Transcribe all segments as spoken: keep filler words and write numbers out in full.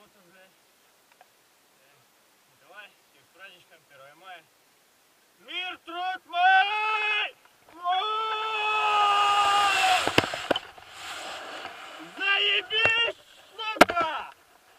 работу, блядь. Давай, всех с праздничком, первое мая. Мир, труд мой! Заебись, сука!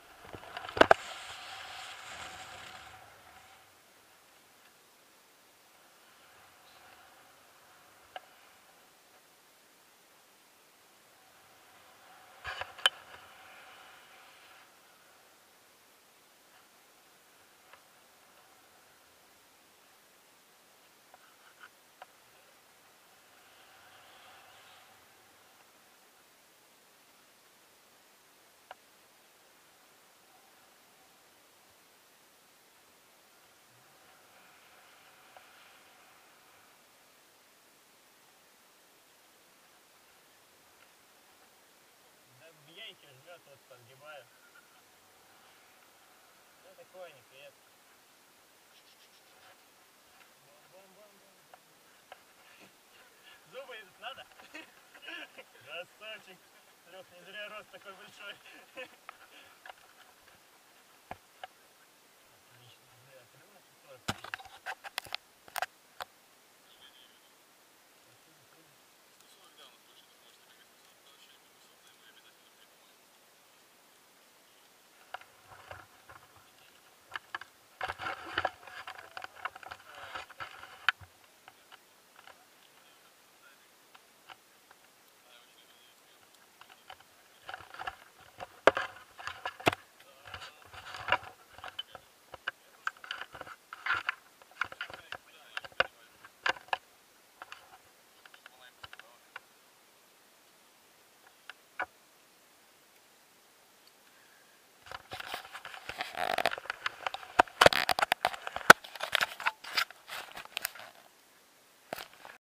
В яйке жмет, вот подгибаю. Ну такое неприятно. Зубы идут надо? Красавчик. Лёх, не зря рост такой большой.